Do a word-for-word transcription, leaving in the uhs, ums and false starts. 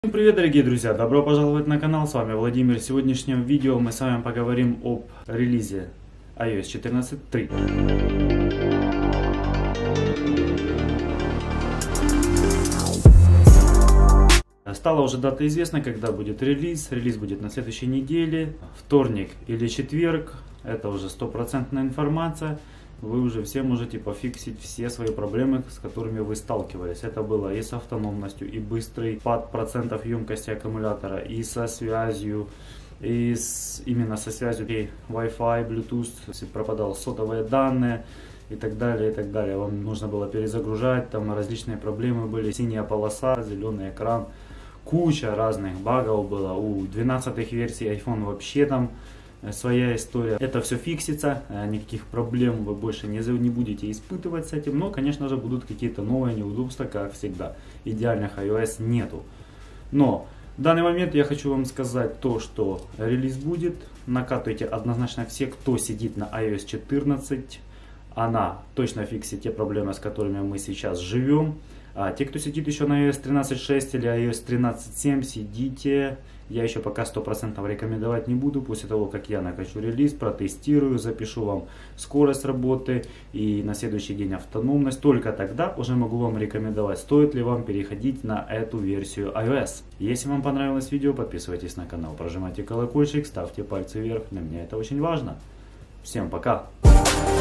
Всем привет, дорогие друзья! Добро пожаловать на канал, с вами Владимир. В сегодняшнем видео мы с вами поговорим об релизе ай о эс четырнадцать точка три. Стала уже дата известна, когда будет релиз. Релиз будет на следующей неделе, вторник или четверг. Это уже стопроцентная информация. Вы уже все можете пофиксить все свои проблемы, с которыми вы сталкивались. Это было и с автономностью, и быстрый пад процентов емкости аккумулятора, и со связью, и с, именно со связью и Wi-Fi, Bluetooth, если пропадал сотовые данные и так далее, и так далее. Вам нужно было перезагружать, там различные проблемы были, синяя полоса, зеленый экран, куча разных багов было. У двенадцатых версий iPhone вообще там своя история. Это все фиксится, никаких проблем вы больше не, не будете испытывать с этим, но, конечно же, будут какие-то новые неудобства, как всегда. Идеальных iOS нету. Но в данный момент я хочу вам сказать то, что релиз будет. Накатывайте однозначно все, кто сидит на ай о эс четырнадцать. Она точно фиксит те проблемы, с которыми мы сейчас живем. А те, кто сидит еще на ай о эс тринадцать точка шесть или ай о эс тринадцать точка семь, сидите. Я еще пока сто процентов рекомендовать не буду. После того, как я накачу релиз, протестирую, запишу вам скорость работы и на следующий день автономность. Только тогда уже могу вам рекомендовать, стоит ли вам переходить на эту версию iOS. Если вам понравилось видео, подписывайтесь на канал, прожимайте колокольчик, ставьте пальцы вверх. Для меня это очень важно. Всем пока!